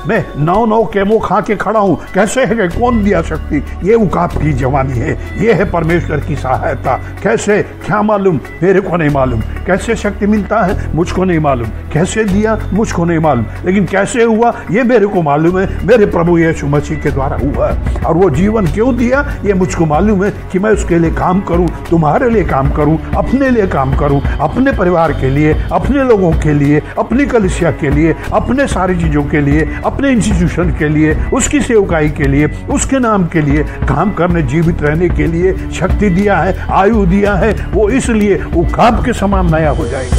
मैं 9 केमो खा के खड़ा हूँ, कैसे है? कौन दिया शक्ति? ये उकाब की जवानी है, ये है परमेश्वर की सहायता। कैसे? क्या मालूम? मेरे को नहीं मालूम। कैसे शक्ति मिलता है मुझको नहीं मालूम, कैसे दिया मुझको नहीं मालूम, लेकिन कैसे हुआ ये मेरे को मालूम है, मेरे प्रभु यीशु मसीह के द्वारा हुआ है। और वो जीवन क्यों दिया ये मुझको मालूम है कि मैं उसके लिए काम करूं, तुम्हारे लिए काम करूं, अपने लिए काम करूं, अपने परिवार के लिए, अपने लोगों के लिए, अपनी कलीसिया के लिए, अपने सारी चीज़ों के लिए, अपने इंस्टीट्यूशन के लिए, उसकी सेवकाई के लिए, उसके नाम के लिए काम करने, जीवित रहने के लिए शक्ति दिया है, आयु दिया है। वो इसलिए उकाब के समान नया हो जाएगा।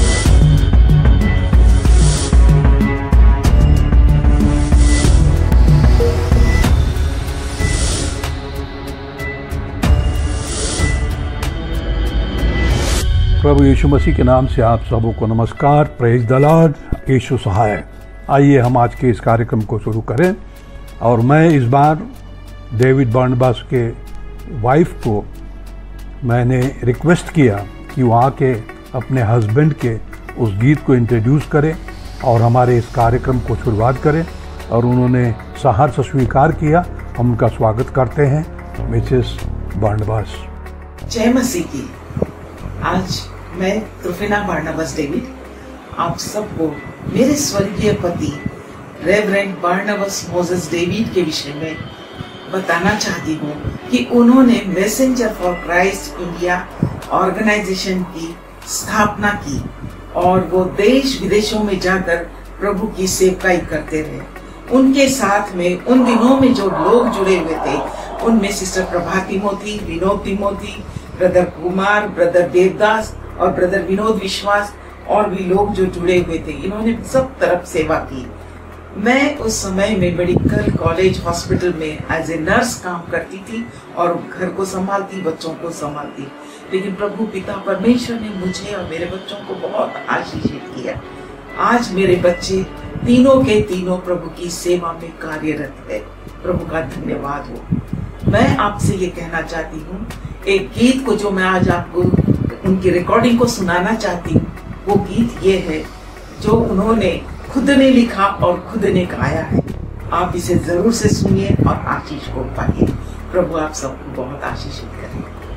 प्रभु यीशु मसीह के नाम से आप सबों को नमस्कार। Praise the lord. यीशु सहाय। आइए हम आज के इस कार्यक्रम को शुरू करें। और मैं इस बार डेविड बर्नबास के वाइफ को मैंने रिक्वेस्ट किया कि वो आके अपने हस्बैंड के उस गीत को इंट्रोड्यूस करें और हमारे इस कार्यक्रम को शुरुआत करें, और उन्होंने सहर्ष स्वीकार किया। हम उनका स्वागत करते हैं, मिसेस बर्नबास। जय मसीह की। आज मैं त्रुफिना बार्नबास डेविड आप सबको मेरे स्वर्गीय पति रेवरेंड बार्नबास मोसेस डेविड के विषय में बताना चाहती हूँ कि उन्होंने Messenger for Christ India organisation की स्थापना की और वो देश विदेशों में जाकर प्रभु की सेवकाई करते रहे। उनके साथ में उन दिनों में जो लोग जुड़े हुए थे उनमें sister Prabha Timothy, Vinod Timothy, brother Kumar, brother Devdas और ब्रदर विनोद विश्वास और भी लोग जो जुड़े हुए थे। इन्होंने सब तरफ सेवा की। मैं उस समय में मेडिकल कॉलेज हॉस्पिटल में एज ए नर्स काम करती थी और घर को संभालती, बच्चों को संभालती। लेकिन प्रभु पिता परमेश्वर ने मुझे और मेरे बच्चों को बहुत आशीषित किया। आज मेरे बच्चे तीनों के तीनों प्रभु की सेवा में कार्यरत है। प्रभु का धन्यवाद हो। मैं आपसे ये कहना चाहती हूँ, एक गीत को जो मैं आज आपको उनकी रिकॉर्डिंग को सुनाना चाहती हूँ, वो गीत ये है जो उन्होंने खुद ने लिखा और खुद ने गाया है। आप इसे जरूर से सुनिए और आशीष को पाइए। प्रभु आप सबको बहुत आशीषित करें।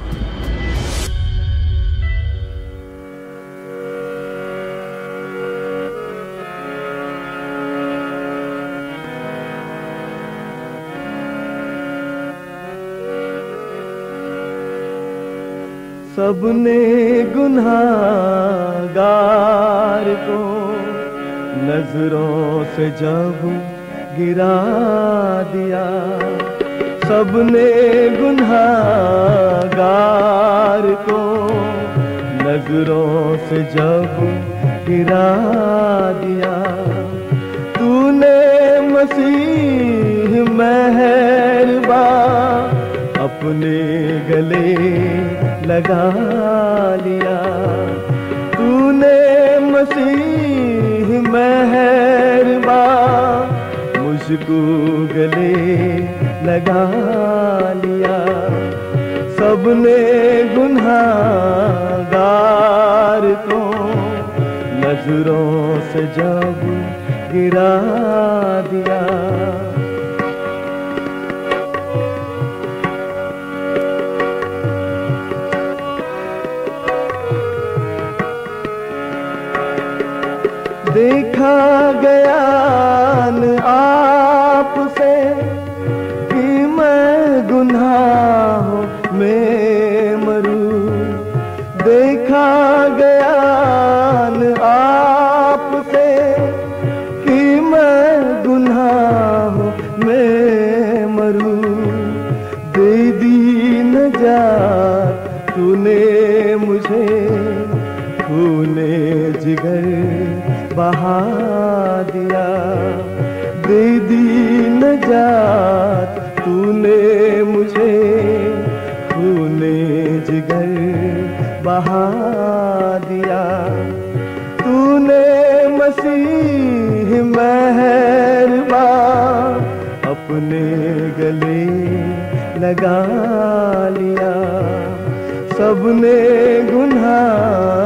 सबने गुनहगार को नजरों से जब गिरा दिया, सबने गुनहगार को नजरों से जब गिरा दिया, तूने मसीह मेहरबान अपने गले लगा लिया, तूने मसीह मेहरबान मुझको गले लगा लिया। सबने गुनहगार को नजरों से जब गिरा दिया, देखा गया न आपसे कि मैं गुनाहों में मरूं, देखा गया न आपसे कि मैं गुनाहों में मरूं, दे दी नजात तूने मुझे, खूने जिगर बहा दिया, दे दी नजात तूने मुझे, खूने जिगर बहा दिया, तूने मसीह मेहरबान अपने गले लगा लिया। सबने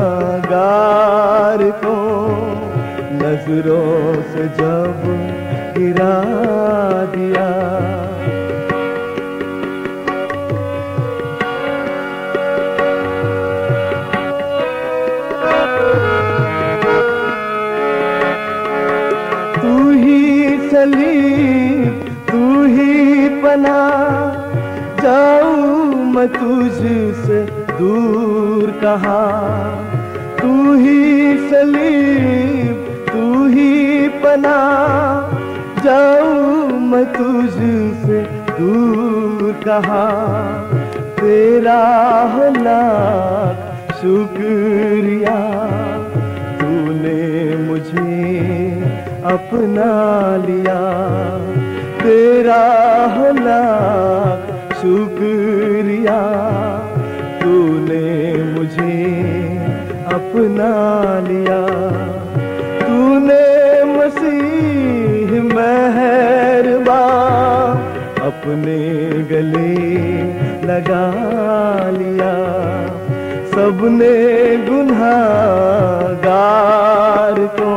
गुनहगार को नजरों से जब गिरा दिया। तू ही सलीब, तू ही पनाह, जाऊं मैं तुझसे दूर कहाँ। तू ही सलीब, तू ही पनाह, जाऊं मैं तुझसे दूर कहाँ। तेरा हो लाख शुक्रिया, तूने मुझे अपना लिया। तेरा हो लाख शुक्रिया, तूने मुझे अपना लिया। तूने मसीह मेहरबान अपने गले लगा लिया। सबने गुनहगार को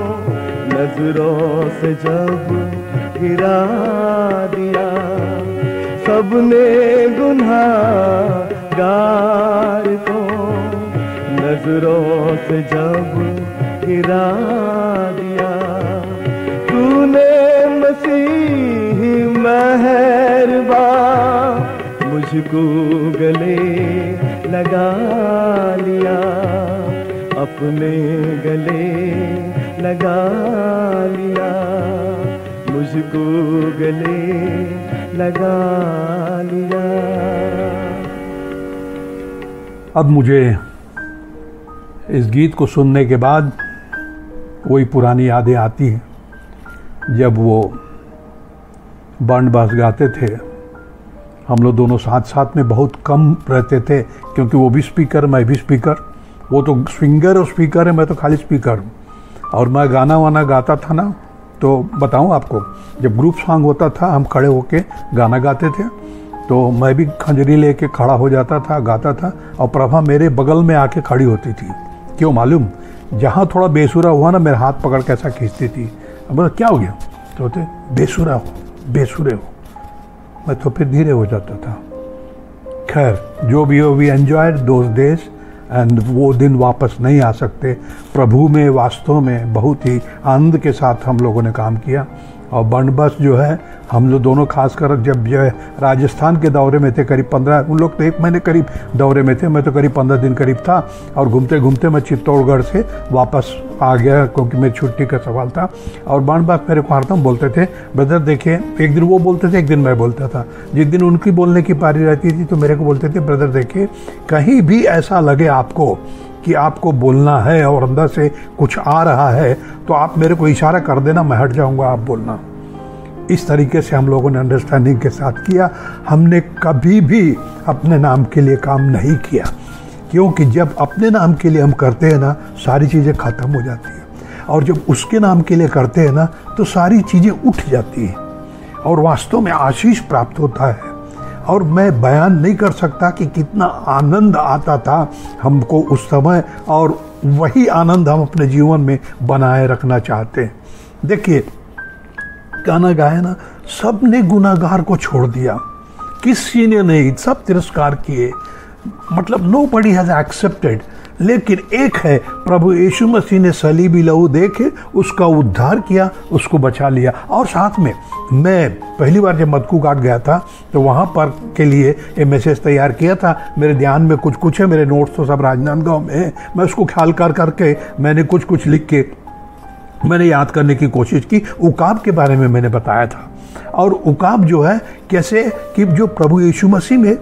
नजरों से जब गिरा दिया। सबने गुनहगार को नजरों से जब गिरा दिया। तूने मसीह मेहरबान मुझको गले लगा लिया। अपने गले लगा लिया, मुझको गले लगा लिया। अब मुझे इस गीत को सुनने के बाद वही पुरानी यादें आती हैं जब वो बर्नबास गाते थे। हम लोग दोनों साथ साथ में बहुत कम रहते थे क्योंकि वो भी स्पीकर, मैं भी स्पीकर। वो तो सिंगर और स्पीकर है, मैं तो खाली स्पीकर हूँ। और मैं गाना वाना गाता था ना, तो बताऊँ आपको, जब ग्रुप सॉन्ग होता था हम खड़े होके गाना गाते थे, तो मैं भी खंजरी लेके खड़ा हो जाता था, गाता था, और प्रभा मेरे बगल में आके खड़ी होती थी। क्यों मालूम? जहाँ थोड़ा बेसुरा हुआ ना, मेरा हाथ पकड़ के ऐसा खींचती थी। अब बोला क्या हो गया? तो बोलते बेसुरा हो, बेसुरे हो। मैं तो फिर धीरे हो जाता था। खैर जो भी हो, we enjoyed those days and वो दिन वापस नहीं आ सकते। प्रभु में वास्तव में बहुत ही आनंद के साथ हम लोगों ने काम किया। और बर्नबास जो है, हम लोग दोनों खासकर जब जो है राजस्थान के दौरे में थे, करीब 15, उन लोग तो 1 महीने करीब दौरे में थे, मैं तो करीब 15 दिन करीब था। और घूमते घूमते मैं चित्तौड़गढ़ से वापस आ गया क्योंकि मेरी छुट्टी का सवाल था। और बर्नबास मेरे को हरदम बोलते थे, ब्रदर देखिए, एक दिन वो बोलते थे, एक दिन मैं बोलता था। जिस दिन उनकी बोलने की पारी रहती थी तो मेरे को बोलते थे, ब्रदर देखिए, कहीं भी ऐसा लगे आपको कि आपको बोलना है और अंदर से कुछ आ रहा है तो आप मेरे को इशारा कर देना, मैं हट जाऊंगा, आप बोलना। इस तरीके से हम लोगों ने अंडरस्टैंडिंग के साथ किया। हमने कभी भी अपने नाम के लिए काम नहीं किया, क्योंकि जब अपने नाम के लिए हम करते हैं ना, सारी चीज़ें ख़त्म हो जाती हैं। और जब उसके नाम के लिए करते हैं ना, तो सारी चीज़ें उठ जाती हैं और वास्तव में आशीष प्राप्त होता है। और मैं बयान नहीं कर सकता कि कितना आनंद आता था हमको उस समय, और वही आनंद हम अपने जीवन में बनाए रखना चाहते हैं। देखिए, गाना गाया ना, सब ने गुनाहगार को छोड़ दिया, किसी ने नहीं, सब तिरस्कार किए, मतलब नो बडी हैज एक्सेप्टेड। लेकिन एक है, प्रभु यीशु मसीह ने सलीबी लहू देके उसका उद्धार किया, उसको बचा लिया। और साथ में मैं पहली बार जब मदकू घाट गया था तो वहाँ पर के लिए ये मैसेज तैयार किया था। मेरे ध्यान में कुछ कुछ है, मेरे नोट्स तो सब राजनांदगांव में है, मैं उसको ख्याल करके मैंने कुछ कुछ लिख के मैंने याद करने की कोशिश की। उकाब के बारे में मैंने बताया था। और उकाब जो है, कैसे कि जो प्रभु यीशु मसीह में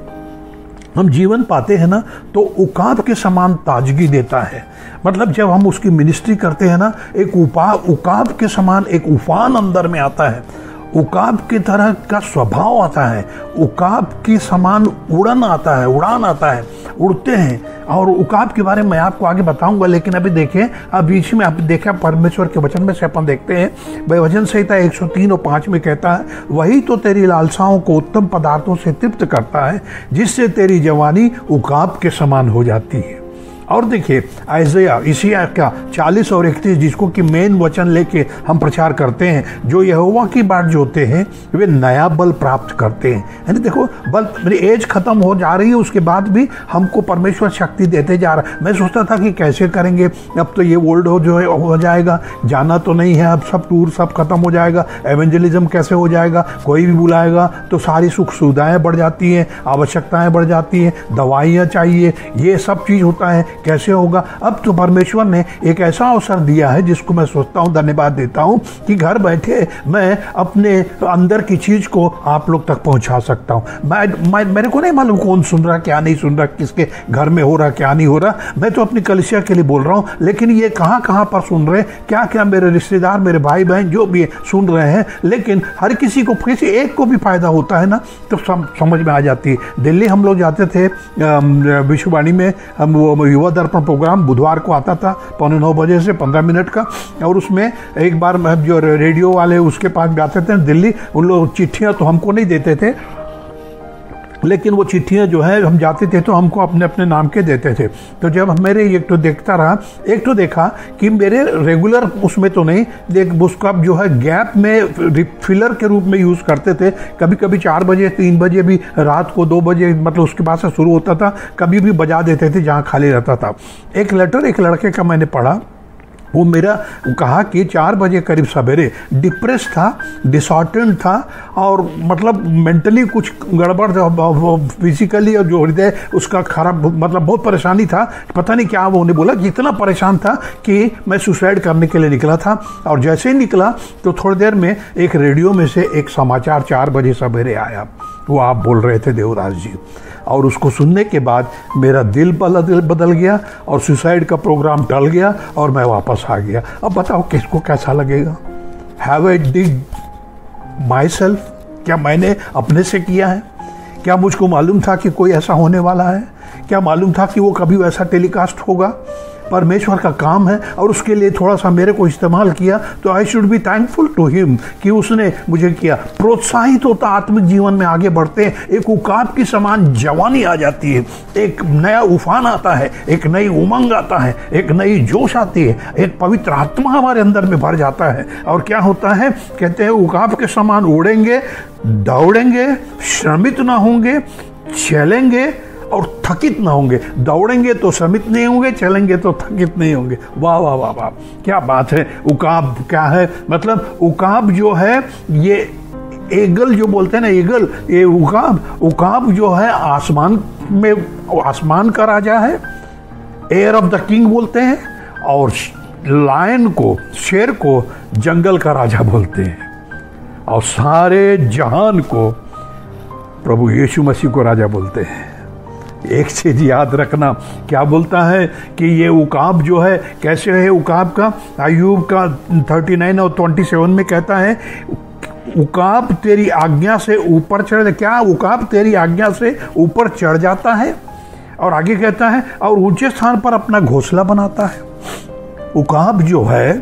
हम जीवन पाते हैं ना, तो उकाब के समान ताजगी देता है। मतलब जब हम उसकी मिनिस्ट्री करते हैं ना, एक उकाब के समान एक उफान अंदर में आता है, उकाब की तरह का स्वभाव आता है, उकाब के समान उड़ान आता है, उड़ते हैं। और उकाब के बारे में मैं आपको आगे बताऊंगा, लेकिन अभी देखिए, अब बीच में आप देखा परमेश्वर के वचन में से अपन देखते हैं, वचन संहिता 103 और 5 में कहता है, वही तो तेरी लालसाओं को उत्तम पदार्थों से तृप्त करता है, जिससे तेरी जवानी उकाब के समान हो जाती है। और देखिए आइज़ाया इसिया का 40 और 31 जिसको कि मेन वचन लेके हम प्रचार करते हैं, जो यहोवा की बाट जोते हैं वे नया बल प्राप्त करते हैं। यानी देखो बल, मेरी एज खत्म हो जा रही है, उसके बाद भी हमको परमेश्वर शक्ति देते जा रहा है। मैं सोचता था कि कैसे करेंगे, अब तो ये ओल्ड हो जाएगा, जाना तो नहीं है, अब सब टूर सब खत्म हो जाएगा, एवेंजलिज्म कैसे हो जाएगा, कोई भी बुलाएगा तो सारी सुख सुविधाएं बढ़ जाती हैं, आवश्यकताएं बढ़ जाती हैं, दवाइयाँ चाहिए, ये सब चीज़ होता है, कैसे होगा। अब तो परमेश्वर ने एक ऐसा अवसर दिया है जिसको मैं सोचता हूँ, धन्यवाद देता हूँ कि घर बैठे मैं अपने अंदर की चीज़ को आप लोग तक पहुँचा सकता हूँ। मेरे को नहीं मालूम कौन सुन रहा क्या नहीं सुन रहा, किसके घर में हो रहा क्या नहीं हो रहा, मैं तो अपनी कलीसिया के लिए बोल रहा हूँ, लेकिन ये कहाँ कहाँ पर सुन रहे, क्या क्या मेरे रिश्तेदार मेरे भाई बहन जो भी सुन रहे हैं, लेकिन हर किसी को किसी एक को भी फायदा होता है ना, तो समझ में आ जाती है। दिल्ली हम लोग जाते थे विश्ववाणी में, हम वो युवा दर्पण प्रोग्राम बुधवार को आता था 9:15 बजे से 15 मिनट का, और उसमें एक बार जो रेडियो वाले उसके पास जाते थे दिल्ली, उन लोग चिट्ठियाँ तो हमको नहीं देते थे, लेकिन वो चिट्ठियाँ जो है हम जाते थे तो हमको अपने अपने नाम के देते थे। तो जब मेरे एक तो देखता रहा, एक तो देखा कि मेरे रेगुलर उसमें तो नहीं, लेकिन उसका जो है गैप में फिलर के रूप में यूज़ करते थे। कभी कभी 4 बजे 3 बजे भी, रात को 2 बजे मतलब उसके बाद से शुरू होता था, कभी भी बजा देते थे जहाँ खाली रहता था। एक लेटर एक लड़के का मैंने पढ़ा, वो मेरा कहा कि 4 बजे करीब सवेरे डिप्रेस था, डिसऑर्डर्ड था, और मतलब मेंटली कुछ गड़बड़ था, फिजिकली और जो हृदय उसका खराब, मतलब बहुत परेशानी था, पता नहीं क्या वो उन्हें बोला, जितना परेशान था कि मैं सुसाइड करने के लिए निकला था। और जैसे ही निकला तो थोड़ी देर में एक रेडियो में से एक समाचार 4 बजे सवेरे आया, वो आप बोल रहे थे देवराज जी, और उसको सुनने के बाद मेरा दिल बदल गया और सुसाइड का प्रोग्राम टल गया और मैं वापस आ गया। अब बताओ किसको कैसा लगेगा? Have I did myself, क्या मैंने अपने से किया है? क्या मुझको मालूम था कि कोई ऐसा होने वाला है? क्या मालूम था कि वो कभी वैसा टेलीकास्ट होगा? परमेश्वर का काम है और उसके लिए थोड़ा सा मेरे को इस्तेमाल किया, तो I should be thankful to him कि उसने मुझे किया। प्रोत्साहित होता आत्मिक जीवन में आगे बढ़ते हैं, एक उकाब की समान जवानी आ जाती है, एक नया उफान आता है, एक नई उमंग आता है, एक नई जोश आती है, एक पवित्र आत्मा हमारे अंदर में भर जाता है। और क्या होता है, कहते हैं उकाब के समान उड़ेंगे, दौड़ेंगे, श्रमित ना होंगे, चलेंगे और थकित ना होंगे। दौड़ेंगे तो श्रमित नहीं होंगे, चलेंगे तो थकित नहीं होंगे। वाह वाह वाह वाह, क्या बात है। उकाब क्या है? मतलब उकाब जो है, ये ईगल जो बोलते हैं ना, ईगल, ये उकाब जो है आसमान में, आसमान का राजा है, एयर ऑफ द किंग बोलते हैं, और लायन को, शेर को जंगल का राजा बोलते हैं, और सारे जहान को प्रभु यीशु मसीह को राजा बोलते हैं। एक चीज याद रखना, क्या बोलता है कि ये उकाब जो है, कैसे है उकाब का? अय्यूब का 39 और 27 में कहता है, उकाब तेरी आज्ञा से ऊपर चढ़, क्या उकाब तेरी आज्ञा से ऊपर चढ़ जाता है? और आगे कहता है, और ऊंचे स्थान पर अपना घोंसला बनाता है। उकाब जो है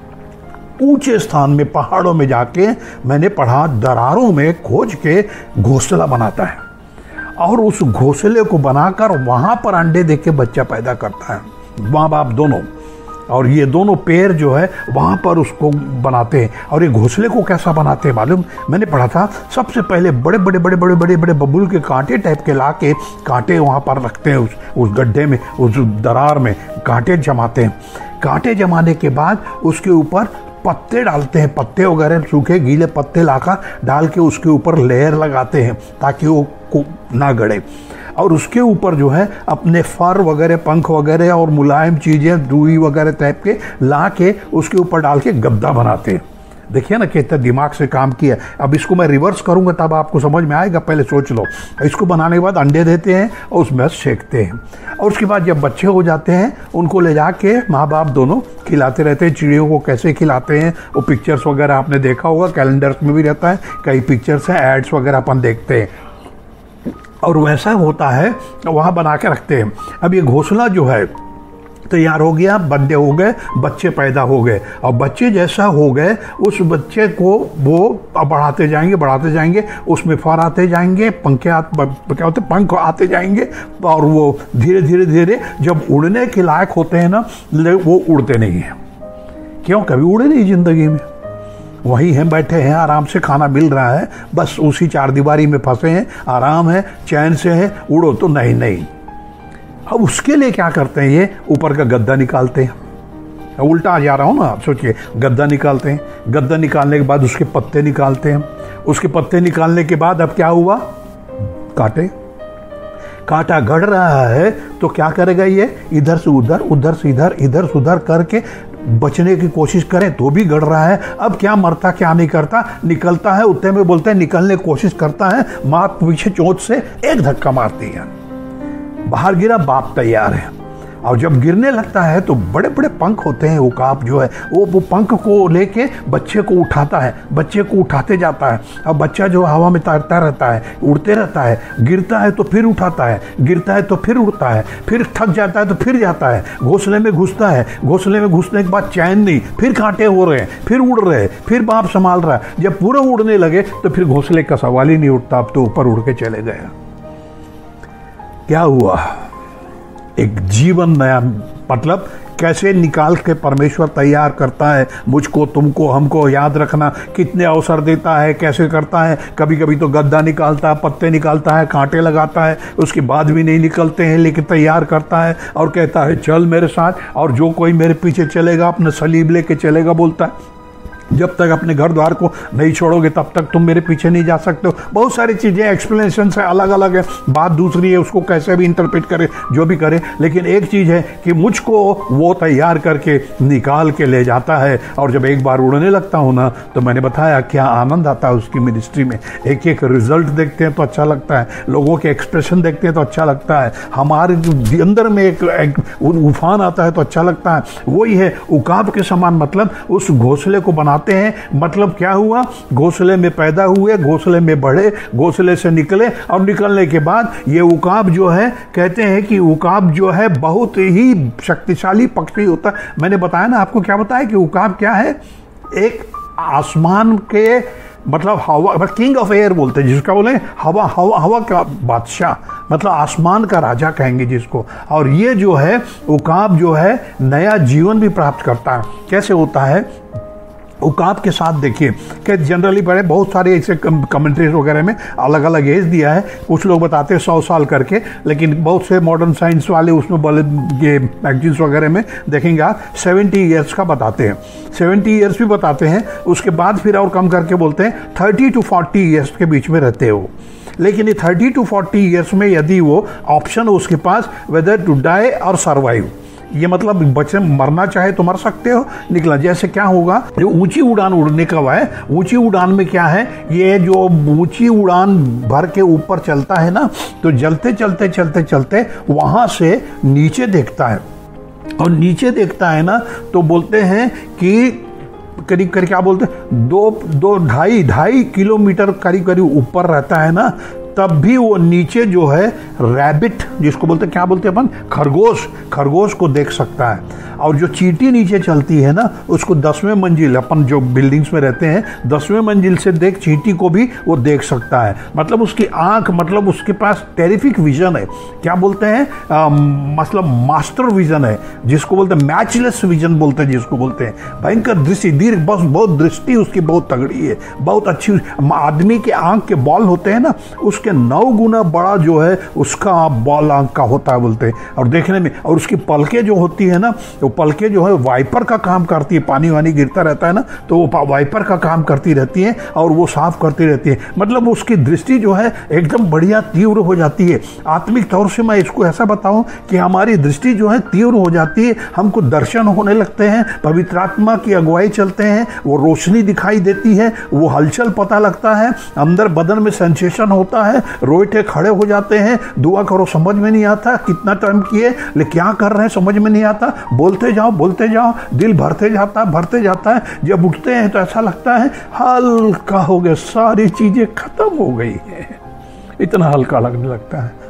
ऊंचे स्थान में, पहाड़ों में जाके, मैंने पढ़ा, दरारों में खोज के घोंसला बनाता है, और उस घोंसले को बनाकर वहाँ पर अंडे दे के बच्चा पैदा करता है, माँ बाप दोनों, और ये दोनों पैर जो है वहाँ पर उसको बनाते हैं। और ये घोंसले को कैसा बनाते हैं मालूम? मैंने पढ़ा था, सबसे पहले बड़े बड़े बड़े बड़े बड़े बड़े बबूल के कांटे टाइप के ला के कांटे वहाँ पर रखते हैं, उस गड्ढे में, उस दरार में कांटे जमाते हैं। कांटे जमाने के बाद उसके ऊपर पत्ते डालते हैं, पत्ते वगैरह सूखे गीले पत्ते लाकर डाल के उसके ऊपर लेयर लगाते हैं ताकि वो ना गड़े, और उसके ऊपर जो है अपने फर वगैरह, पंख वगैरह और मुलायम चीज़ें, रुई वगैरह टाइप के ला के उसके ऊपर डाल के गद्दा बनाते हैं। देखिए ना कितना दिमाग से काम किया। अब इसको मैं रिवर्स करूंगा तब आपको समझ में आएगा, पहले सोच लो। इसको बनाने के बाद अंडे देते हैं और उसमें सेकते हैं, और उसके बाद जब बच्चे हो जाते हैं उनको ले जाके माँ बाप दोनों खिलाते रहते हैं। चिड़ियों को कैसे खिलाते हैं वो पिक्चर्स वगैरह आपने देखा होगा, कैलेंडर्स में भी रहता है, कई पिक्चर्स हैं, एड्स वगैरह अपन देखते हैं, और वैसा होता है वहाँ बना के रखते हैं। अब ये घोंसला जो है तैयार हो गया, बंदे हो गए, बच्चे पैदा हो गए, और बच्चे जैसा हो गए उस बच्चे को वो बढ़ाते जाएंगे, उसमें फर आते जाएंगे, क्या होते पंख आते जाएंगे, और वो धीरे धीरे धीरे जब उड़ने के लायक होते हैं ना, वो उड़ते नहीं हैं। क्यों? कभी उड़े नहीं जिंदगी में, वही हैं, बैठे हैं, आराम से खाना मिल रहा है, बस उसी चार दीवारी में फंसे हैं, आराम है, चैन से है, उड़ो तो नहीं। अब उसके लिए क्या करते हैं, ये ऊपर का गद्दा निकालते हैं। उल्टा आ जा रहा हूँ ना, सोचिए, गद्दा निकालते हैं, गद्दा निकालने के बाद उसके पत्ते निकालते हैं, उसके पत्ते निकालने के बाद अब क्या हुआ, कांटा गढ़ रहा है तो क्या करेगा ये, इधर से उधर, उधर से इधर, इधर से उधर करके बचने की कोशिश करें तो भी गढ़ रहा है। अब क्या मरता क्या नहीं करता, निकलता है, उतने में बोलते हैं निकलने की कोशिश करता है, माँ पीछे चोट से एक धक्का मारती है, बाहर गिरा, बाप तैयार है। और जब गिरने लगता है तो बड़े बड़े पंख होते हैं, उकाब जो है वो पंख को लेके बच्चे को उठाता है, बच्चे को उठाते जाता है। अब बच्चा जो हवा में तैरता रहता है, उड़ते रहता है, गिरता है तो फिर उठाता है, गिरता है तो फिर उड़ता है, फिर थक जाता है तो फिर जाता है, घोंसले में घुसता है, घोंसले में घुसने के बाद चैन नहीं, फिर कांटे हो रहे हैं, फिर उड़ रहे हैं, फिर बाप संभाल रहा है। जब पूरा उड़ने लगे तो फिर घोंसले का सवाल ही नहीं उठता, अब तो ऊपर उड़ के चले गए। क्या हुआ, एक जीवन नया, मतलब कैसे निकाल के परमेश्वर तैयार करता है मुझको, तुमको, हमको। याद रखना कितने अवसर देता है, कैसे करता है। कभी कभी तो गद्दा निकालता है, पत्ते निकालता है, कांटे लगाता है, उसके बाद भी नहीं निकलते हैं, लेकिन तैयार करता है और कहता है चल मेरे साथ, और जो कोई मेरे पीछे चलेगा अपने सलीब लेके चलेगा, बोलता है जब तक अपने घर द्वार को नहीं छोड़ोगे तब तक तुम मेरे पीछे नहीं जा सकते हो। बहुत सारी चीज़ें, एक्सप्लेनेशन है, अलग अलग है, बात दूसरी है, उसको कैसे भी इंटरप्रेट करे, जो भी करे, लेकिन एक चीज़ है कि मुझको वो तैयार करके निकाल के ले जाता है। और जब एक बार उड़ने लगता हूँ ना, तो मैंने बताया क्या आनंद आता है उसकी मिनिस्ट्री में। एक एक रिजल्ट देखते हैं तो अच्छा लगता है, लोगों के एक्सप्रेशन देखते हैं तो अच्छा लगता है, हमारे अंदर में एक उफान आता है तो अच्छा लगता है। वही है उकाब के समान, मतलब उस घोंसले को बना हैं। मतलब क्या हुआ, घोंसले में पैदा हुए, घोंसले में बढ़े, घोंसले से निकले, और निकलने के बाद ये उकाब जो है, कहते हैं कि उकाब जो है बहुत ही शक्तिशाली पक्षी होता है। मैंने बताया ना आपको, क्या बताया कि उकाब क्या है, एक आसमान के, मतलब हवा, किंग ऑफ एयर बोलते हैं जिसका, बोले हवा का बादशाह, मतलब आसमान का राजा कहेंगे जिसको। और ये जो है उकाब जो है नया जीवन भी प्राप्त करता है। कैसे होता है उकाब के साथ, देखिए कि जनरली बड़े बहुत सारे ऐसे कमेंट्रीज वगैरह में अलग अलग एज दिया है। कुछ लोग बताते हैं 100 साल करके, लेकिन बहुत से मॉडर्न साइंस वाले उसमें बोले, ये मैगजीन्स वगैरह में देखेंगे आप 70 ईयर्स का बताते हैं, 70 ईयर्स भी बताते हैं। उसके बाद फिर और कम करके बोलते हैं 30 to 40 ईयर्स के बीच में रहते हो। लेकिन ये 30 to 40 ईयर्स में यदि वो ऑप्शन हो उसके पास, वेदर टू डाई और सर्वाइव, ये मतलब बच्चे मरना चाहे तो मर सकते हो, निकला। जैसे क्या होगा, जो ऊंची उड़ान उड़ने का है, ऊंची उड़ान में क्या है, ये जो ऊंची उड़ान भर के ऊपर चलता है ना, तो जलते चलते चलते चलते वहां से नीचे देखता है, और नीचे देखता है ना तो बोलते हैं कि करीब करीब क्या बोलते हैं, दो ढाई किलोमीटर करीब करीब ऊपर रहता है ना, तब भी वो नीचे जो है रैबिट, जिसको बोलते हैं, क्या बोलते हैं अपन, खरगोश को देख सकता है। और जो चींटी नीचे चलती है ना, उसको 10वें मंजिल, अपन जो बिल्डिंग्स में रहते हैं 10वें मंजिल से देख, चींटी को भी वो देख सकता है। मतलब उसकी आंख, मतलब उसके पास टेरिफिक विजन है, क्या बोलते हैं, मतलब मास्टर विजन है, जिसको बोलते हैं मैचलेस विजन बोलते हैं, जिसको बोलते हैं भयंकर दृष्टि, दीर्घ, बस बहुत दृष्टि उसकी बहुत तगड़ी है, बहुत अच्छी। आदमी के आंख के बॉल होते हैं ना, उसके 9 गुना बड़ा जो है उसका बॉल आंख का होता है बोलते हैं, और देखने में। और उसकी पलकें जो होती है ना, पलकें जो है वाइपर का काम करती है, पानी वानी गिरता रहता है ना, तो वो वाइपर का काम करती रहती है, और वो साफ करती रहती है। मतलब उसकी दृष्टि जो है एकदम बढ़िया तीव्र हो जाती है। आत्मिक तौर से मैं इसको ऐसा बताऊं कि हमारी दृष्टि जो है तीव्र हो जाती है, हमको दर्शन होने लगते हैं, पवित्र आत्मा की अगुवाई चलते हैं, वो रोशनी दिखाई देती है, वो हलचल पता लगता है, अंदर बदन में सेंसेशन होता है, रोएटे खड़े हो जाते हैं, दुआ करो समझ में नहीं आता, कितना टाइम किए लेकिन क्या कर रहे हैं समझ में नहीं आता, बोलते जाओ, दिल भरते जाता है। जब उठते हैं तो ऐसा लगता है हल्का हो गया, सारी चीजें खत्म हो गई है, इतना हल्का लगने लगता है।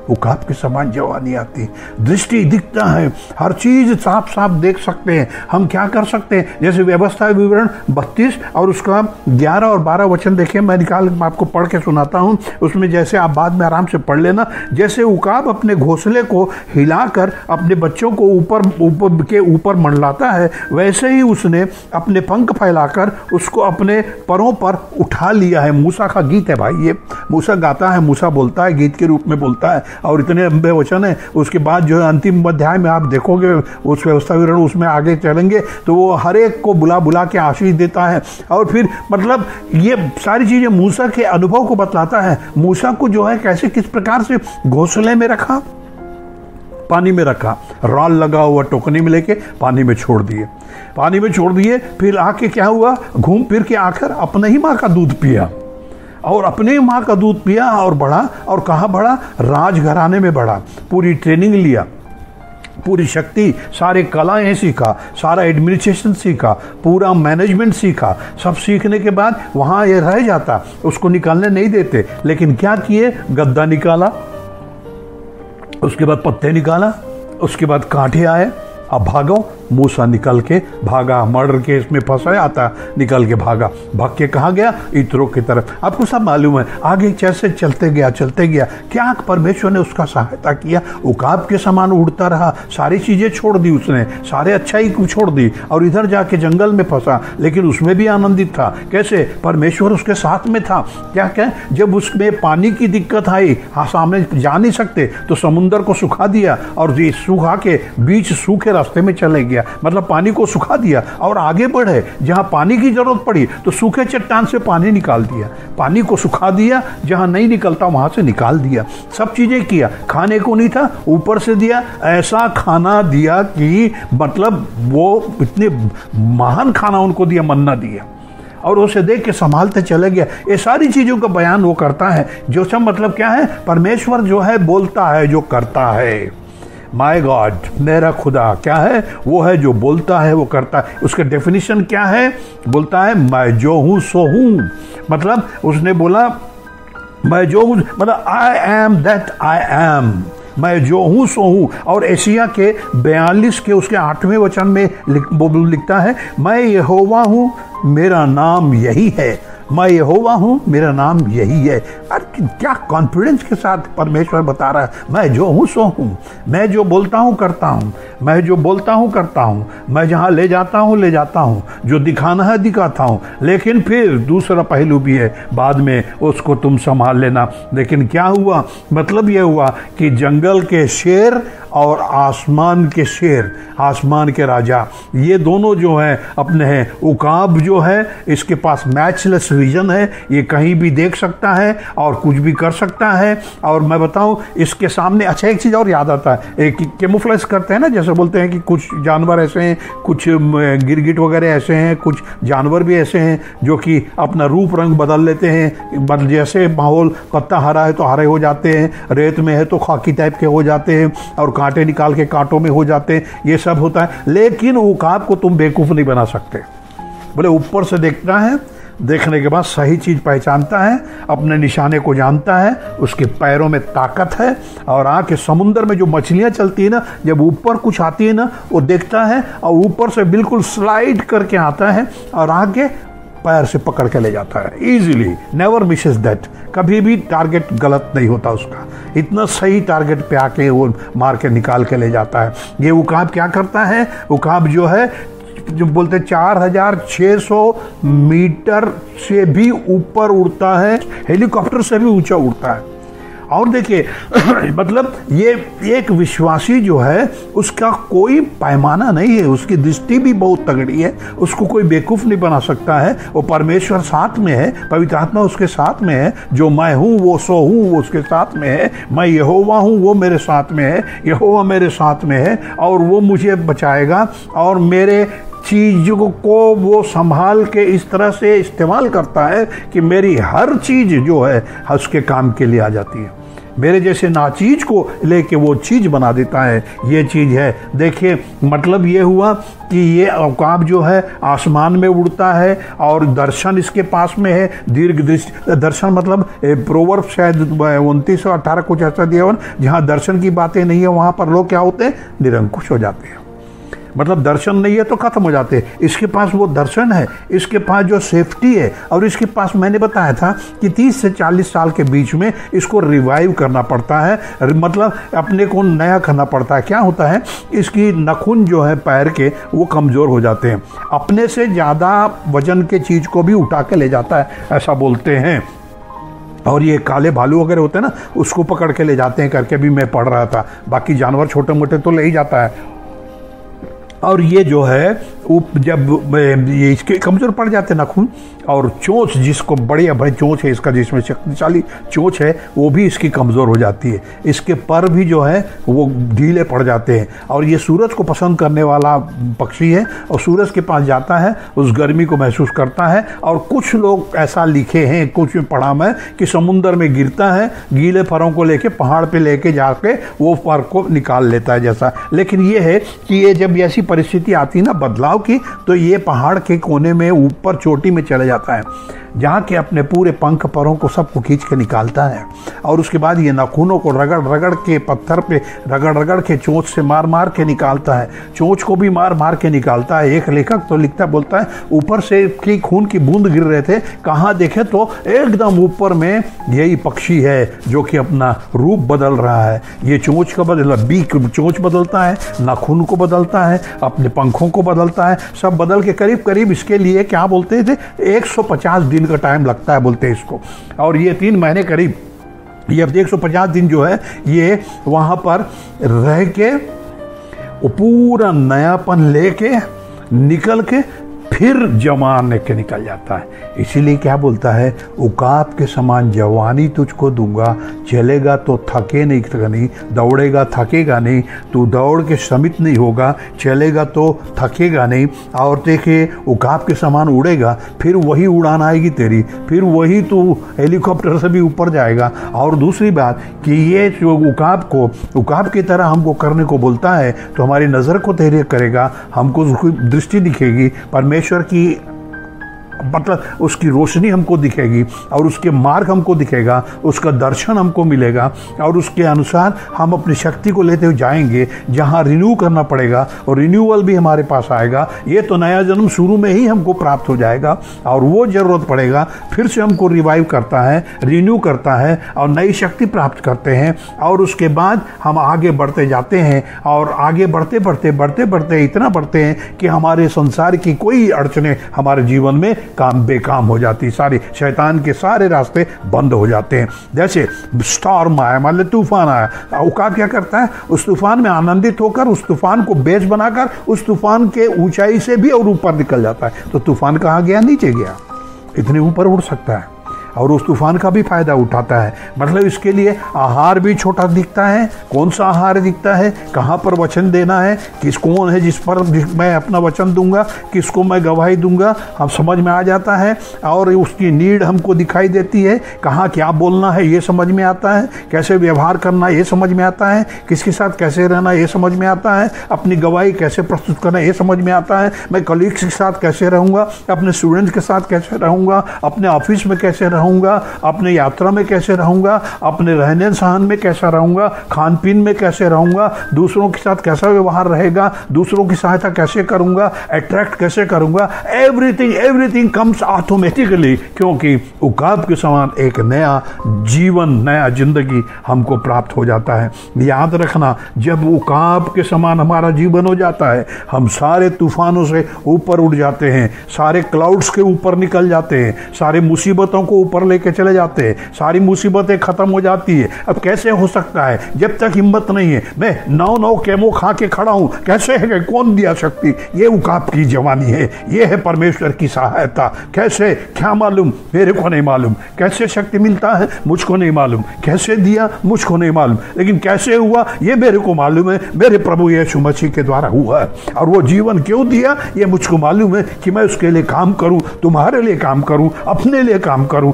उकाब के समान जवानी आती है, दृष्टि दिखता है, हर चीज साफ साफ देख सकते हैं। हम क्या कर सकते हैं, जैसे व्यवस्था विवरण 32 और उसका 11 और 12 वचन देखें, मैं निकाल आपको पढ़ के सुनाता हूँ। उसमें जैसे आप बाद में आराम से पढ़ लेना, जैसे उकाब अपने घोंसले को हिलाकर अपने बच्चों को ऊपर मंडलाता है, वैसे ही उसने अपने पंख फैलाकर उसको अपने परों पर उठा लिया है। मूसा का गीत है भाई, ये मूसा गाता है, मूसा बोलता है, गीत के रूप में बोलता है, और इतने लंबे वचन है। उसके बाद जो है अंतिम अध्याय में आप देखोगे उस व्यवस्था विवरण, उसमें आगे चलेंगे तो वो हर एक को बुला बुला के आशीष देता है। और फिर मतलब ये सारी चीजें मूसा के अनुभव को बतलाता है। मूसा को जो है कैसे किस प्रकार से घोंसले में रखा, पानी में रखा, राल लगा हुआ टोकनी में लेके पानी में छोड़ दिए, फिर आके क्या हुआ, घूम फिर के आकर अपने ही माँ का दूध पिया, और अपने माँ का दूध पिया और बढ़ा। और कहाँ बढ़ा, राजघराने में बढ़ा, पूरी ट्रेनिंग लिया, पूरी शक्ति, सारे कलाएं सीखा, सारा एडमिनिस्ट्रेशन सीखा, पूरा मैनेजमेंट सीखा। सब सीखने के बाद वहाँ ये रह जाता, उसको निकालने नहीं देते। लेकिन क्या किए, गद्दा निकाला, उसके बाद पत्ते निकाला, उसके बाद कांटे आए, अब भागो। मूसा निकल के भागा, मर्डर केस में फंसा आता, निकल के भाग के कहाँ गया, इत्रो की तरफ। आपको सब मालूम है, आगे जैसे चलते गया, क्या परमेश्वर ने उसका सहायता किया, उकाब के समान उड़ता रहा, सारी चीजें छोड़ दी उसने, सारे अच्छाई को छोड़ दी, और इधर जाके जंगल में फंसा, लेकिन उसमें भी आनंदित था। कैसे, परमेश्वर उसके साथ में था। क्या जब उसमें पानी की दिक्कत आई, सामने जा नहीं सकते, तो समुद्र को सुखा दिया, और सुखा के बीच सूखे रास्ते में चले गया, मतलब पानी को सुखा दिया, और आगे बढ़े, जहां पानी की जरूरत पड़ी तो सूखे चट्टान से पानी निकाल दिया, पानी को सुखा दिया, जहां नहीं निकलता वहां से निकाल दिया, सब चीजें किया। खाने को नहीं था, ऊपर से दिया, ऐसा खाना दिया कि मतलब वो इतने महान खाना उनको दिया, मन्ना दिया, और उसे देख के संभालते चले गया। ये सारी चीजों का बयान वो करता है, जो सब मतलब क्या है, परमेश्वर जो है बोलता है, जो करता है। माय गॉड, मेरा खुदा क्या है, वो है जो बोलता है, वो करता है। उसका डेफिनेशन क्या है, बोलता है मैं जो हूं सो हूं, मतलब उसने बोला मैं जो हूं, मतलब I am that I am, मैं जो हूं सो हूं। और एशिया के 42 के उसके 8वें वचन में लिखता है, मैं यहोवा हूं, मेरा नाम यही है, मैं यहोवा हूं, मेरा नाम यही है। अरे क्या कॉन्फिडेंस के साथ परमेश्वर बता रहा है, मैं जो हूं सो हूं, मैं जो बोलता हूं करता हूं, मैं जो बोलता हूं करता हूं, मैं जहां ले जाता हूं, जो दिखाना है दिखाता हूं। लेकिन फिर दूसरा पहलू भी है, बाद में उसको तुम संभाल लेना। लेकिन क्या हुआ, मतलब यह हुआ कि जंगल के शेर और आसमान के शेर, आसमान के राजा, ये दोनों जो है अपने हैं। उकाब जो है, इसके पास मैचलेस विजन है, ये कहीं भी देख सकता है और कुछ भी कर सकता है। और मैं बताऊं, इसके सामने अच्छा एक चीज़ और याद आता है, एक कैमोफ्लेज करते हैं ना, जैसे बोलते हैं कि कुछ जानवर ऐसे हैं, कुछ गिरगिट वगैरह ऐसे हैं, कुछ जानवर भी ऐसे हैं जो कि अपना रूप रंग बदल लेते हैं। जैसे माहौल, पत्ता हरा है तो हरे हो जाते हैं, रेत में है तो खाकी टाइप के हो जाते हैं, और कांटे निकाल के कांटों में हो जाते हैं, ये सब होता है। लेकिन उकाब को तुम बेवकूफ़ नहीं बना सकते। बोले ऊपर से देखता है, देखने के बाद सही चीज़ पहचानता है, अपने निशाने को जानता है, उसके पैरों में ताकत है, और आके समुद्र में जो मछलियाँ चलती है ना, जब ऊपर कुछ आती है ना, वो देखता है और ऊपर से बिल्कुल स्लाइड करके आता है और आके पैर से पकड़ के ले जाता है इजीली, नेवर मिसेस दैट। कभी भी टारगेट गलत नहीं होता उसका, इतना सही टारगेट पे आके वो मार के निकाल के ले जाता है। ये उकाब क्या करता है, उकाब जो है, जो बोलते 4600 मीटर से भी ऊपर उड़ता है, हेलीकॉप्टर से भी ऊंचा उड़ता है। और देखिए मतलब ये एक विश्वासी जो है, उसका कोई पैमाना नहीं है, उसकी दृष्टि भी बहुत तगड़ी है, उसको कोई बेवकूफ़ नहीं बना सकता है। वो परमेश्वर साथ में है, पवित्र आत्मा उसके साथ में है, जो मैं हूँ वो सो हूँ वो उसके साथ में है, मैं यहोवा हूँ वो मेरे साथ में है, यहोवा मेरे साथ में है, और वो मुझे बचाएगा, और मेरे चीज़ों को वो संभाल के इस तरह से इस्तेमाल करता है कि मेरी हर चीज़ जो है उसके काम के लिए आ जाती है। मेरे जैसे नाचीज को लेके वो चीज बना देता है। ये चीज है। देखिए मतलब ये हुआ कि ये औकाब जो है आसमान में उड़ता है और दर्शन इसके पास में है। दीर्घ दृष्टि दर्शन मतलब प्रोवर्ब शायद 2918 कुछ ऐसा दिया हुआ, जहाँ दर्शन की बातें नहीं है वहाँ पर लोग क्या होते हैं, निरंकुश हो जाते हैं। मतलब दर्शन नहीं है तो खत्म हो जाते हैं। इसके पास वो दर्शन है, इसके पास जो सेफ्टी है, और इसके पास मैंने बताया था कि 30 से 40 साल के बीच में इसको रिवाइव करना पड़ता है, मतलब अपने को नया करना पड़ता है। क्या होता है, इसकी नखून जो है पैर के वो कमज़ोर हो जाते हैं, अपने से ज़्यादा वजन के चीज़ को भी उठा के ले जाता है, ऐसा बोलते हैं। और ये काले भालू वगैरह होते हैं ना, उसको पकड़ के ले जाते हैं करके भी मैं पढ़ रहा था। बाकी जानवर छोटे मोटे तो ले ही जाता है। और ये जो है जब ये इसके कमज़ोर पड़ जाते हैं नाखून, और चोंच जिसको बढ़िया भाई चोंच है इसका, जिसमें शक्तिशाली चोंच है, वो भी इसकी कमज़ोर हो जाती है। इसके पर भी जो है वो ढीले पड़ जाते हैं। और ये सूरज को पसंद करने वाला पक्षी है, और सूरज के पास जाता है, उस गर्मी को महसूस करता है। और कुछ लोग ऐसा लिखे हैं, कुछ में पढ़ा मैं, कि समुंदर में गिरता है, गीले फरों को लेके पहाड़ पे लेके जाके वो फर को निकाल लेता है जैसा। लेकिन ये है कि ये जब ऐसी परिस्थिति आती ना बदलाव की, तो ये पहाड़ के कोने में ऊपर चोटी में चले जाता है, जहाँ के अपने पूरे पंख परों को सबको खींच के निकालता है। और उसके बाद ये नाखूनों को रगड़ रगड़ के, पत्थर पे रगड़ रगड़ के, चोंच से मार मार के निकालता है, चोंच को भी मार मार के निकालता है। एक लेखक तो लिखता बोलता है ऊपर से की खून की बूंद गिर रहे थे, कहाँ देखे तो एकदम ऊपर में यही पक्षी है जो कि अपना रूप बदल रहा है। ये चोंच का बदला, बीक चोंच बदलता है, नाखून को बदलता है, अपने पंखों को बदलता है, सब बदल के करीब करीब इसके लिए क्या बोलते थे 150 दिन का टाइम लगता है बोलते हैं इसको। और ये 3 महीने करीब, ये 150 दिन जो है ये वहाँ पर रह के वो पूरा नयापन लेके निकल के फिर जवान के निकल जाता है। इसीलिए क्या बोलता है, उकाब के समान जवानी तुझको दूंगा, चलेगा तो थके नहीं, दौड़ेगा थकेगा नहीं, तू दौड़ के समित नहीं होगा, चलेगा तो थकेगा नहीं। और देखिए उकाब के समान उड़ेगा, फिर वही उड़ान आएगी तेरी, फिर वही तू हेलीकॉप्टर से भी ऊपर जाएगा। और दूसरी बात कि ये जो उकाब की तरह हमको करने को बोलता है, तो हमारी नज़र को तहरीर करेगा, हमको उसकी दृष्टि दिखेगी, परमेश्वर की मतलब उसकी रोशनी हमको दिखेगी, और उसके मार्ग हमको दिखेगा, उसका दर्शन हमको मिलेगा, और उसके अनुसार हम अपनी शक्ति को लेते हुए जाएंगे, जहाँ रिन्यू करना पड़ेगा और रिन्यूअल भी हमारे पास आएगा। ये तो नया जन्म शुरू में ही हमको प्राप्त हो जाएगा, और वो ज़रूरत पड़ेगा फिर से हमको रिवाइव करता है, रिन्यू करता है, और नई शक्ति प्राप्त करते हैं। और उसके बाद हम आगे बढ़ते जाते हैं, और आगे बढ़ते बढ़ते बढ़ते बढ़ते इतना बढ़ते हैं कि हमारे संसार की कोई अड़चने हमारे जीवन में काम बेकाम हो जाती, सारे शैतान के सारे रास्ते बंद हो जाते हैं। जैसे स्टॉर्म आया, मान लो तूफान आया, उकाब क्या करता है, उस तूफान में आनंदित होकर उस तूफान को बेस बनाकर उस तूफान के ऊंचाई से भी और ऊपर निकल जाता है। तो तूफान कहाँ गया, नीचे गया, इतने ऊपर उड़ सकता है, और उस तूफान का भी फायदा उठाता है। मतलब इसके लिए आहार भी छोटा दिखता है, कौन सा आहार दिखता है, कहाँ पर वचन देना है, किस कौन है जिस पर मैं अपना वचन दूंगा, किसको मैं गवाही दूंगा, हम समझ में आ जाता है। और उसकी नीड हमको दिखाई देती है, कहाँ क्या बोलना है ये समझ में आता है, कैसे व्यवहार करना ये समझ में आता है, किसके साथ कैसे रहना ये समझ में आता है, अपनी गवाही कैसे प्रस्तुत करना ये समझ में आता है, मैं कलीग्स के साथ कैसे रहूँगा, अपने स्टूडेंट्स के साथ कैसे रहूँगा, अपने ऑफिस में कैसे रहूँगा, अपने यात्रा में कैसे रहूंगा, अपने रहने सहन में कैसा रहूंगा, खान पीन में कैसे रहूंगा, दूसरों के साथ कैसा व्यवहार रहेगा, दूसरों की सहायता कैसे करूंगा, अट्रैक्ट कैसे करूंगा, एवरीथिंग कम्स ऑटोमेटिकली, क्योंकि उकाब के समान एक नया जीवन, नया जिंदगी हमको प्राप्त हो जाता है। याद रखना, जब उकाब के समान हमारा जीवन हो जाता है, हम सारे तूफानों से ऊपर उड़ जाते हैं, सारे क्लाउड्स के ऊपर निकल जाते हैं, सारी मुसीबतों को ऊपर लेके चले जाते हैं, सारी मुसीबतें खत्म हो जाती है। अब कैसे हो सकता है, जब तक हिम्मत नहीं है, मैं 9 केमो खा के खड़ा हूं, कैसे है, कौन दिया शक्ति, ये उकाब की जवानी है, ये है परमेश्वर की सहायता। कैसे, क्या मालूम, मेरे को नहीं मालूम, कैसे शक्ति मिलता है मुझको नहीं मालूम, कैसे दिया मुझको नहीं मालूम, लेकिन कैसे हुआ ये मेरे को मालूम है, मेरे प्रभु यीशु मसीह के द्वारा हुआ है। और वो जीवन क्यों दिया ये मुझको मालूम है कि मैं उसके लिए काम करूं, तुम्हारे लिए काम करूं, अपने लिए काम करूं,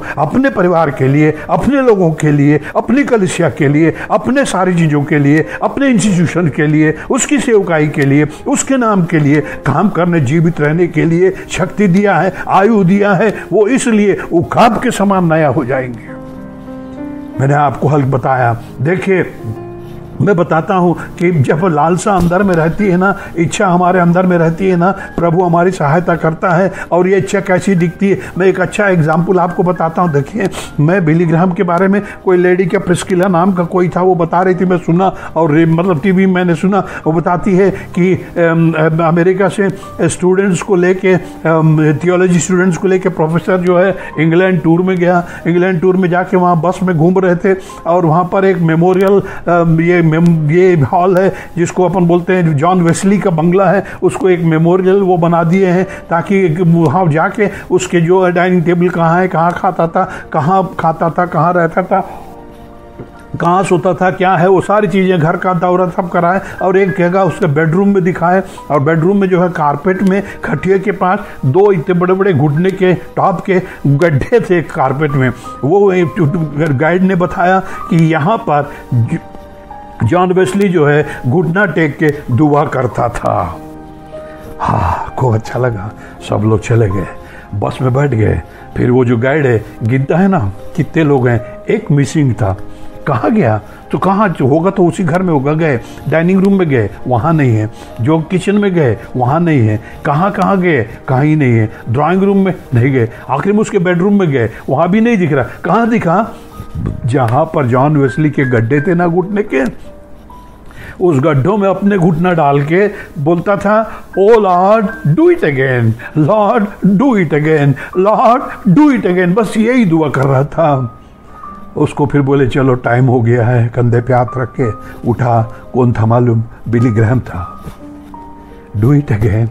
अपने परिवार के लिए, अपने लोगों के लिए, अपनी कलीसिया के लिए, अपने सारी चीज़ों के लिए, अपने इंस्टीट्यूशन के लिए, उसकी सेवकाई के लिए, उसके नाम के लिए काम करने, जीवित रहने के लिए शक्ति दिया है, आयु दिया है। वो इसलिए उकाब के समान नया हो जाएंगे। मैंने आपको हल बताया। देखिए, मैं बताता हूँ कि जब लालसा अंदर में रहती है ना, इच्छा हमारे अंदर में रहती है ना, प्रभु हमारी सहायता करता है। और ये इच्छा कैसी दिखती है, मैं एक अच्छा एग्जाम्पल आपको बताता हूँ। देखिए, मैं बिली ग्राहम के बारे में, कोई लेडी का प्रिस्किला नाम का कोई था, वो बता रही थी, मैं सुना, और मतलब टीवी में मैंने सुना। वो बताती है कि अमेरिका से स्टूडेंट्स को लेके, थियोलॉजी स्टूडेंट्स को लेके प्रोफेसर जो है इंग्लैंड टूर में गया। इंग्लैंड टूर में जाके वहाँ बस में घूम रहे थे, और वहाँ पर एक मेमोरियल, ये हॉल है जिसको अपन बोलते हैं जॉन वेस्ली का बंगला है, उसको एक मेमोरियल वो बना दिए हैं, ताकि वहाँ जाके उसके जो डाइनिंग टेबल कहाँ है, कहाँ खाता था, कहाँ रहता था, कहाँ सोता था, क्या है, वो सारी चीज़ें, घर का दौरा सब कराए। और एक जगह उसके बेडरूम में दिखाए, और बेडरूम में जो है कारपेट में, खटिया के पास 2 इतने बड़े बड़े घुटने के टॉप के गड्ढे थे कारपेट में। वो गाइड ने बताया कि यहाँ पर जॉन वेस्ली जो है घुटना टेक के दुआ करता था। हाँ, खूब अच्छा लगा। सब लोग चले गए, बस में बैठ गए। फिर वो जो गाइड है गिनता है ना कितने लोग हैं, एक मिसिंग था। कहाँ गया, तो कहाँ होगा, तो उसी घर में होगा। गए डाइनिंग रूम में, गए वहाँ नहीं है। जो किचन में गए वहाँ नहीं है। कहाँ गए, कहीं नहीं है। ड्राइंग रूम में नहीं गए। आखिर में उसके बेडरूम में गए, वहाँ भी नहीं दिख रहा। कहाँ दिखा, जहाँ पर जॉन वेस्ली के गड्ढे थे ना घुटने के, उस गड्ढों में अपने घुटना डाल के बोलता था, O lord do it again, lord do it again, lord do it again. बस यही दुआ कर रहा था। उसको फिर बोले चलो टाइम हो गया है, कंधे पे हाथ रख के उठा। कौन था मालूम, बिली ग्राहम था। Do it again,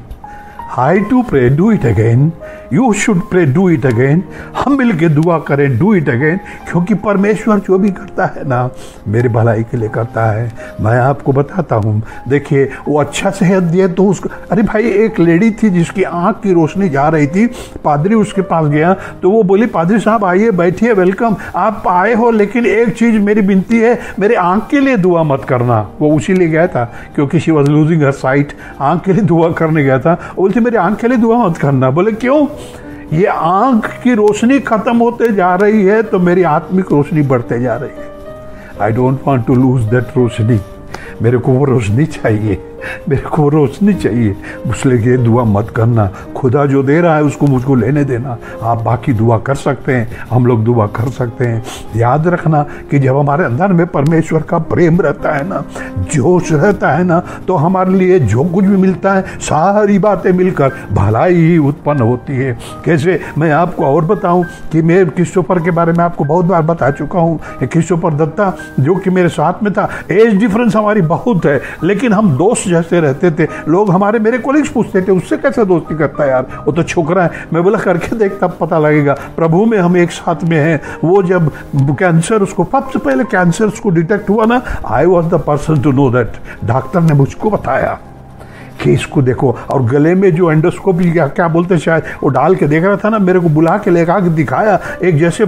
I too pray do it again, you should pray do it again. हम मिल के दुआ करें डू इट अगेन, क्योंकि परमेश्वर जो भी करता है ना मेरे भलाई के लिए करता है। मैं आपको बताता हूँ, देखिए वो अच्छा सेहत दिए तो उसको, अरे भाई एक लेडी थी जिसकी आँख की रोशनी जा रही थी, पादरी उसके पास गया तो वो बोली, पादरी साहब आइए बैठिए, वेलकम, आप आए हो, लेकिन एक चीज़ मेरी विनती है, मेरे आँख के लिए दुआ मत करना। वो उसी लिए गया था क्योंकि she was losing her sight, आँख के लिए दुआ करने गया था। बोलती मेरी आँख के लिए दुआ मत करना। बोले क्यों, ये आंख की रोशनी खत्म होते जा रही है तो मेरी आत्मिक रोशनी बढ़ते जा रही है। I don't want to lose that रोशनी, मेरे को वो रोशनी चाहिए, मेरे को वो रोशनी चाहिए। इसलिए दुआ मत करना, खुदा जो दे रहा है उसको मुझको लेने देना। आप बाकी दुआ कर सकते हैं, हम लोग दुआ कर सकते हैं। याद रखना कि जब हमारे अंदर में परमेश्वर का प्रेम रहता है ना, जोश रहता है ना, तो हमारे लिए जो कुछ भी मिलता है सारी बातें मिलकर भलाई ही उत्पन्न होती है। कैसे, मैं आपको और बताऊं कि मैं क्रिस्टोफर के बारे में आपको बहुत बार बता चुका हूँ। क्रिस्टोफर दत्ता जो कि मेरे साथ में था, एज डिफरेंस हमारी बहुत है, लेकिन हम दोस्त जैसे रहते थे। लोग हमारे, मेरे कोलिग्स पूछते थे उससे कैसे दोस्ती करता है यार, वो तो छोकरा है। मैं बोला करके देख तब पता लगेगा, प्रभु में हम एक साथ में हैं। वो जब कैंसर, उसको सबसे पहले कैंसर उसको डिटेक्ट हुआ ना, I was the person to know that. Doctor ने मुझको बताया कि इसको देखो, और गले में जो एंडोस्कोपी क्या बोलते शायद, वो डाल के देख रहा था ना, मेरे को बुला के लेकर आके दिखाया। एक जैसे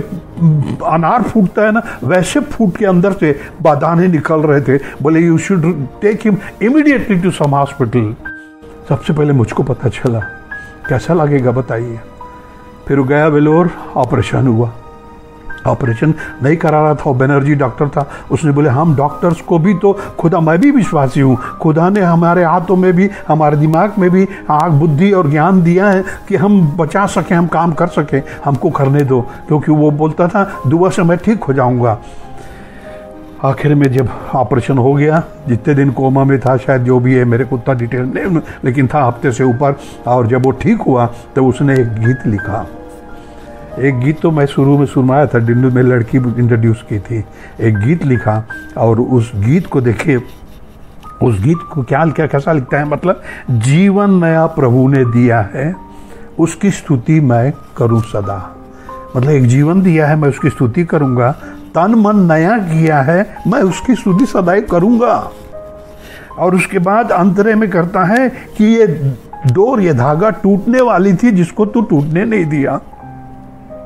अनार फूटता है ना, वैसे फूट के अंदर से बादाने निकल रहे थे। बोले you should take him immediately to some hospital. सबसे पहले मुझको पता चला, कैसा लगेगा बताइए। फिर गया वेलोर, ऑपरेशन हुआ। ऑपरेशन नहीं करा रहा था, वो बनर्जी डॉक्टर था। उसने बोले हम डॉक्टर्स को भी तो खुदा, मैं भी विश्वासी हूँ, खुदा ने हमारे हाथों में भी, हमारे दिमाग में भी आँख, बुद्धि और ज्ञान दिया है कि हम बचा सकें, हम काम कर सकें, हमको करने दो। क्योंकि वो बोलता था दुआ से मैं ठीक हो जाऊँगा। आखिर में जब ऑपरेशन हो गया, जितने दिन कोमा में था शायद, जो भी है मेरे को उतना डिटेल नहीं, लेकिन था हफ्ते से ऊपर। और जब वो ठीक हुआ तो उसने एक गीत लिखा। एक गीत तो मैं शुरू में सुनाया था, डिन्नू में लड़की इंट्रोड्यूस की थी। एक गीत लिखा, और उस गीत को देखिए, उस गीत को क्या कैसा लिखता है, मतलब जीवन नया प्रभु ने दिया है, उसकी स्तुति मैं करूं सदा। मतलब एक जीवन दिया है, मैं उसकी स्तुति करूंगा। तन मन नया किया है, मैं उसकी स्तुति सदाई करूंगा। और उसके बाद अंतरे में करता है कि ये डोर, ये धागा टूटने वाली थी जिसको तू टूटने नहीं दिया।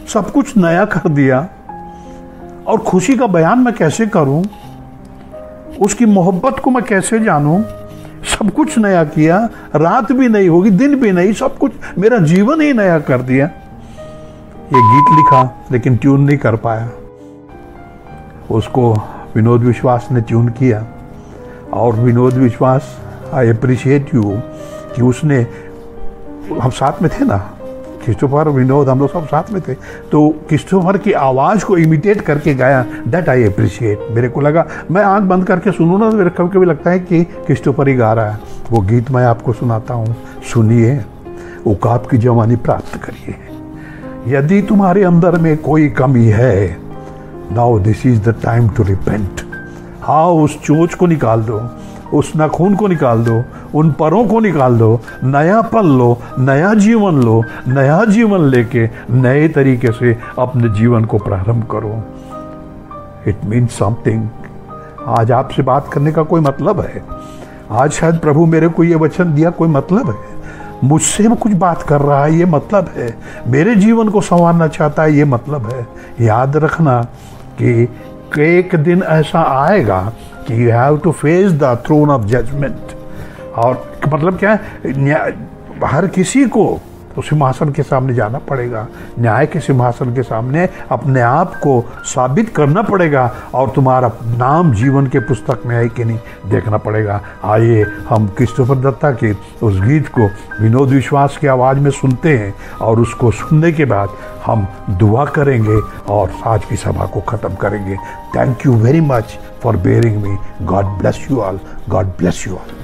सब कुछ नया कर दिया, और खुशी का बयान मैं कैसे करूं, उसकी मोहब्बत को मैं कैसे जानूं। सब कुछ नया किया, रात भी नहीं होगी, दिन भी नहीं, सब कुछ, मेरा जीवन ही नया कर दिया। ये गीत लिखा लेकिन ट्यून नहीं कर पाया, उसको विनोद विश्वास ने ट्यून किया। और विनोद विश्वास, आई अप्रिशिएट यू कि उसने, हम साथ में थे ना, क्रिस्टोफर, विनोद, हम लोग सब साथ में थे, तो क्रिस्टोफर की आवाज़ को इमिटेट करके गाया। That I appreciate. मेरे को लगा, मैं आंख बंद करके सुनूँ ना, तो मेरे कभी कभी लगता है कि क्रिस्टोफर ही गा रहा है। वो गीत मैं आपको सुनाता हूँ, सुनिए। औकात की जवानी प्राप्त करिए, यदि तुम्हारे अंदर में कोई कमी है, now this is the time to repent. हाँ, उस चोंच को निकाल दो, उस नाखून को निकाल दो, उन परों को निकाल दो, नया पल लो, नया जीवन लो, नया जीवन लेके नए तरीके से अपने जीवन को प्रारंभ करो। It means something. आज आपसे बात करने का कोई मतलब है, आज शायद प्रभु मेरे को ये वचन दिया, कोई मतलब है, मुझसे वो कुछ बात कर रहा है, ये मतलब है, मेरे जीवन को संवारना चाहता है, ये मतलब है। याद रखना कि एक दिन ऐसा आएगा कि you have to face the throne of judgement. और मतलब क्या है, हर किसी को तो सिंहासन के सामने जाना पड़ेगा, न्याय के सिंहासन के सामने अपने आप को साबित करना पड़ेगा, और तुम्हारा नाम जीवन के पुस्तक में है कि नहीं देखना पड़ेगा। आइए हम क्रिस्टोफर दत्ता के उस गीत को विनोद विश्वास की आवाज़ में सुनते हैं, और उसको सुनने के बाद हम दुआ करेंगे और आज की सभा को ख़त्म करेंगे। Thank you very much for bearing me. God bless you all, God bless you all.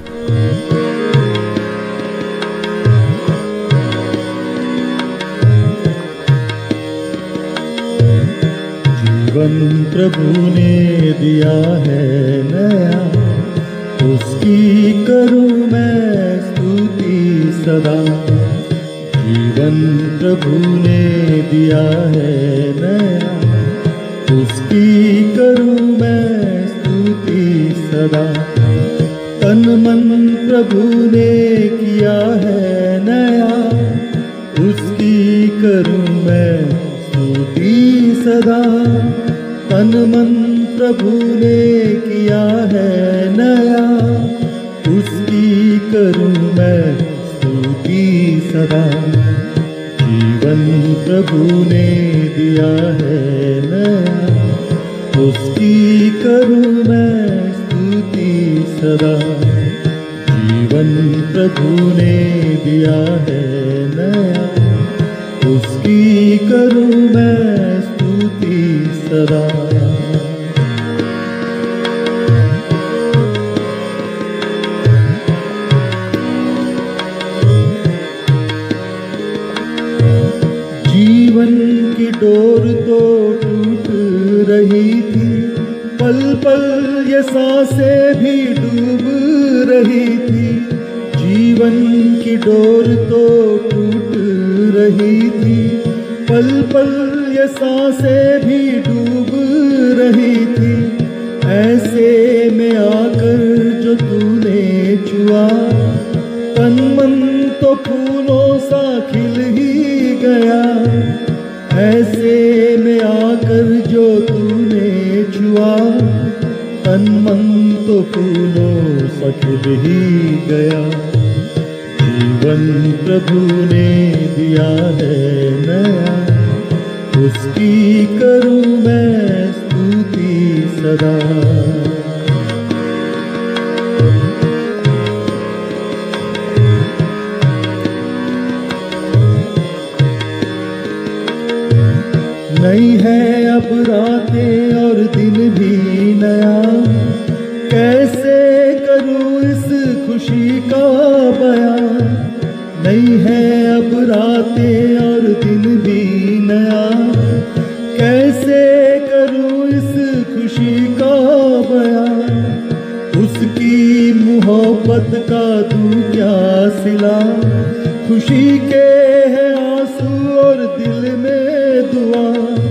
जीवन प्रभु ने दिया है नया, उसकी करूं मैं स्तुति सदा। जीवन प्रभु ने दिया है नया, उसकी करूं मैं स्तुति सदा। तन मन प्रभु ने किया है नया, उसकी करूं मैं स्तुति सदा। तन मन प्रभु ने किया है नया, उसकी करूं मैं स्तुति सदा। जीवन प्रभु ने दिया है नया, उसकी करूं मैं स्तुति सदा। जीवन प्रभु ने दिया है नया, उसकी करूं मैं स्तुति सदा। जीवन की डोर तो टूट रही थी, पल पल ये सांसें भी डूब रही थी। जीवन की डोर तो टूट रही थी, पल पल ये सांसें भी डूब रही थी। ऐसे में आकर जो तूने छुआ, तन मन तो फूलों सा खिल ही गया। ऐसे में आकर जो तूने छुआ, तन मन तो फूलों सा खिल ही गया। जीवन प्रभु ने दिया है नया, उसकी करूं मैं स्तुति सदा। नई है अब रातें और दिन भी नया, कैसे करूं इस खुशी का बयां। नई है अब रातें और दिन भी नया, कैसे करूं इस खुशी का बयां। उसकी मोहब्बत का दूं क्या सिला, खुशी के है आंसू और दिल में दुआ।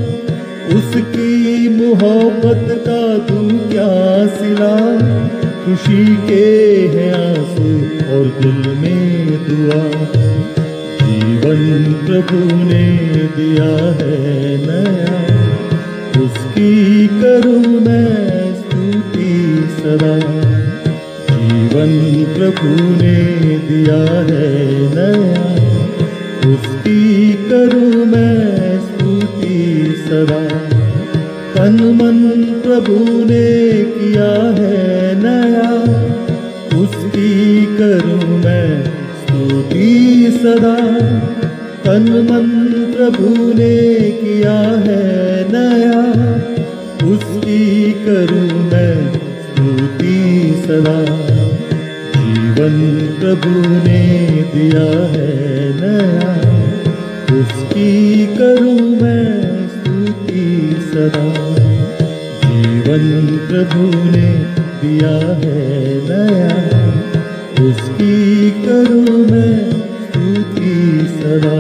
उसकी मोहब्बत का दूं क्या सिला, खुशी के है आंसू और दिल में दुआ। जीवन जीवन प्रभु ने दिया है नया, उसकी करूँ मैं स्तुति सदा। जीवन प्रभु ने दिया है नया, उसकी करूँ मैं स्तुति सदा। तन मन प्रभु ने किया है नया, उसकी करूँ मैं स्तुति सदा। तन मन प्रभु ने किया है नया, उसकी करूँ मैं स्तुति सदा। जीवन प्रभु ने दिया है नया, उसकी करूँ मैं स्तुति सदा। जीवन प्रभु ने दिया है नया, उसकी करूँ मैं स्तुति सदा।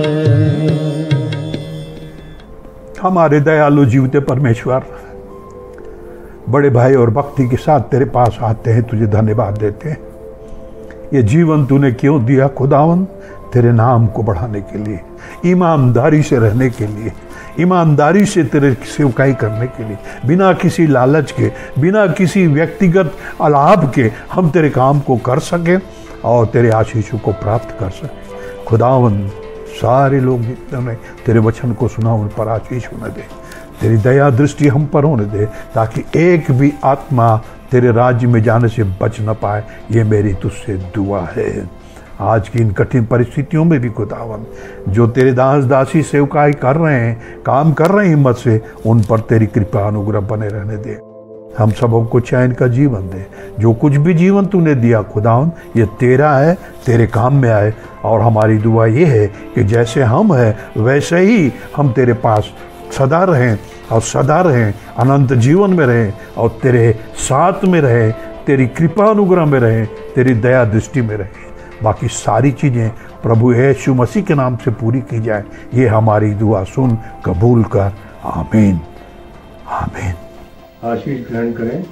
हमारे दयालु जीवते परमेश्वर, बड़े भाई और भक्ति के साथ तेरे पास आते हैं, तुझे धन्यवाद देते हैं। ये जीवन तूने क्यों दिया खुदावन? तेरे नाम को बढ़ाने के लिए, ईमानदारी से रहने के लिए, ईमानदारी से तेरे सेवकाई करने के लिए, बिना किसी लालच के, बिना किसी व्यक्तिगत अलाभ के हम तेरे काम को कर सकें और तेरे आशीषों को प्राप्त कर सकें। खुदावन, सारे लोग जितने तेरे वचन को सुना उन पर आशीष होने दे, तेरी दया दृष्टि हम पर होने दे, ताकि एक भी आत्मा तेरे राज्य में जाने से बच न पाए। ये मेरी तुझसे दुआ है। आज की इन कठिन परिस्थितियों में भी खुदावन, जो तेरे दास दासी सेवकाई कर रहे हैं, काम कर रहे हैं हिम्मत से, उन पर तेरी कृपा अनुग्रह बने रहने दे। हम सबों को चैन का जीवन दे। जो कुछ भी जीवन तूने दिया खुदावन, ये तेरा है, तेरे काम में आए। और हमारी दुआ ये है कि जैसे हम हैं वैसे ही हम तेरे पास सदा रहें और सदा रहें, अनंत जीवन में रहें और तेरे साथ में रहें, तेरी कृपा अनुग्रह में रहें, तेरी दया दृष्टि में रहें। बाकी सारी चीज़ें प्रभु यीशु मसीह के नाम से पूरी की जाए। ये हमारी दुआ सुन, कबूल कर। आमीन, आमीन। आशीष ग्रहण करें।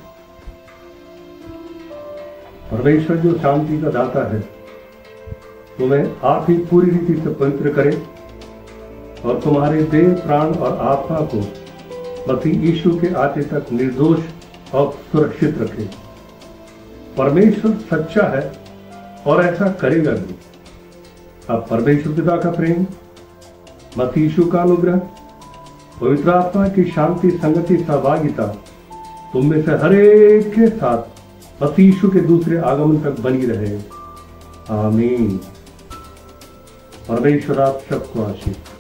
परमेश्वर जो शांति का दाता है, तुम्हें आप ही पूरी रीति से पवित्र करे और तुम्हारे देह, प्राण और आत्मा को मसीह यीशु के आते तक निर्दोष और सुरक्षित रखे। परमेश्वर सच्चा है और ऐसा करेगा भी। अब परमेश्वर पिता का प्रेम, मसीह यीशु का अनुग्रह, पवित्र आत्मा की शांति, संगति, सहभागिता तुम में से हर एक के साथ मसीह यीशु के दूसरे आगमन तक बनी रहे। आमीन। परमेश्वर आप सबको आशीष।